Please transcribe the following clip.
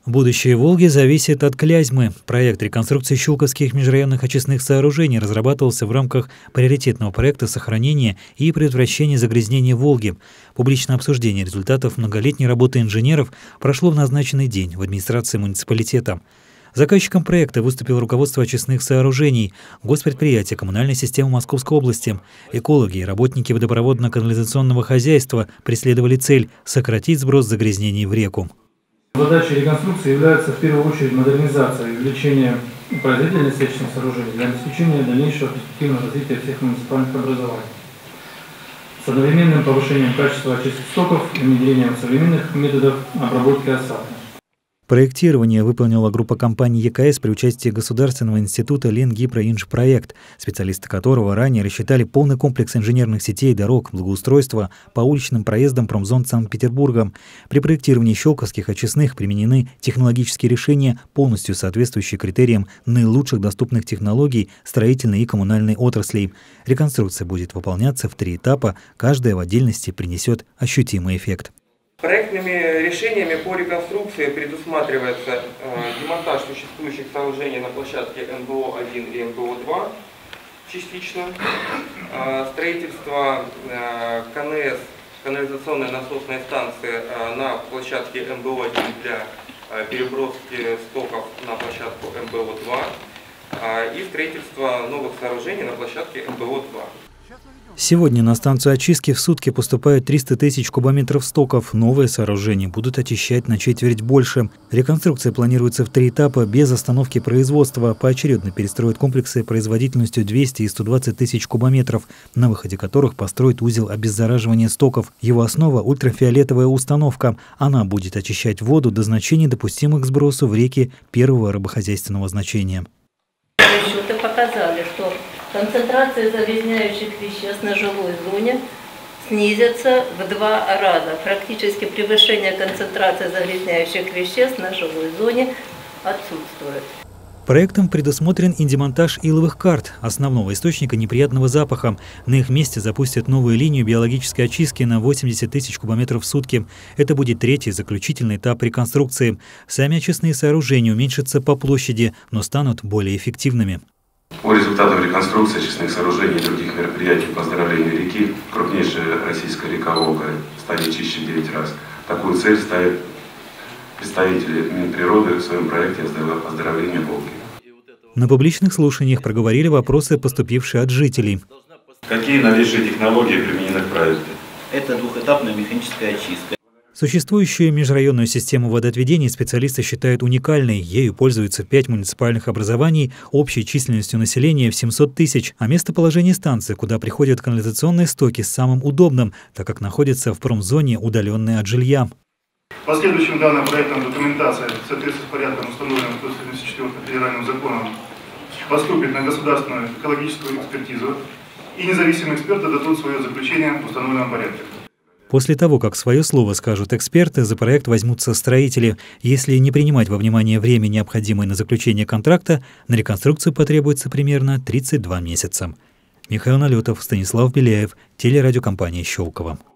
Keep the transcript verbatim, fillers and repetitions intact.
Будущее Волги зависит от Клязьмы. Проект реконструкции щелковских межрайонных очистных сооружений разрабатывался в рамках приоритетного проекта сохранения и предотвращения загрязнения Волги. Публичное обсуждение результатов многолетней работы инженеров прошло в назначенный день в администрации муниципалитета. Заказчиком проекта выступило руководство очистных сооружений, госпредприятие коммунальной системы Московской области. Экологи и работники водопроводно-канализационного хозяйства преследовали цель – сократить сброс загрязнений в реку. Задачей реконструкции является в первую очередь модернизация и увеличение производительности очистных сооружений для обеспечения дальнейшего перспективного развития всех муниципальных образований с одновременным повышением качества очистки стоков и внедрением современных методов обработки осадков. Проектирование выполнила группа компаний ЕКС при участии Государственного института Ленгидроинжпроект, специалисты которого ранее рассчитали полный комплекс инженерных сетей, дорог, благоустройства по уличным проездам промзон Санкт-Петербурга. При проектировании щелковских очистных применены технологические решения, полностью соответствующие критериям наилучших доступных технологий строительной и коммунальной отраслей. Реконструкция будет выполняться в три этапа, каждая в отдельности принесет ощутимый эффект. Проектными решениями по реконструкции предусматривается э, демонтаж существующих сооружений на площадке эм бэ о один и эм бэ о два частично, э, строительство э, ка эн эс, канализационной насосной станции э, на площадке эм бэ о один для э, переброски стоков на площадку эм бэ о два э, и строительство новых сооружений на площадке эм бэ о два. Сегодня на станцию очистки в сутки поступает триста тысяч кубометров стоков. Новые сооружения будут очищать на четверть больше. Реконструкция планируется в три этапа без остановки производства. Поочередно перестроят комплексы производительностью двести и сто двадцать тысяч кубометров, на выходе которых построят узел обеззараживания стоков. Его основа – ультрафиолетовая установка. Она будет очищать воду до значений, допустимых к сбросу в реки первого рыбохозяйственного значения. Расчеты показали, что концентрация загрязняющих веществ на жилой зоне снизится в два раза. Практически превышение концентрации загрязняющих веществ на жилой зоне отсутствует. Проектом предусмотрен и демонтаж иловых карт, основного источника неприятного запаха. На их месте запустят новую линию биологической очистки на восемьдесят тысяч кубометров в сутки. Это будет третий заключительный этап реконструкции. Сами очистные сооружения уменьшатся по площади, но станут более эффективными. По результатам реконструкции очистных сооружений и других мероприятий по оздоровлению реки, крупнейшая российская река Волга станет чище в девять раз. Такую цель ставят представители Минприроды в своем проекте оздоровления Волги. На публичных слушаниях проговорили вопросы, поступившие от жителей. Какие новейшие технологии применены в проекте? Это двухэтапная механическая очистка. Существующую межрайонную систему водоотведения специалисты считают уникальной. Ею пользуются пять муниципальных образований общей численностью населения в семьсот тысяч, а местоположение станции, куда приходят канализационные стоки, самым удобным, так как находится в промзоне, удаленной от жилья. Последующим данным проектом документация в соответствии с порядком, установленным сто семьдесят четвёртым федеральным законом, поступит на государственную экологическую экспертизу, и независимые эксперты дадут свое заключение в установленном порядке. После того, как свое слово скажут эксперты, за проект возьмутся строители. Если не принимать во внимание время, необходимое на заключение контракта, на реконструкцию потребуется примерно тридцать два месяца. Михаил Налетов, Станислав Беляев, телерадиокомпания «Щелково».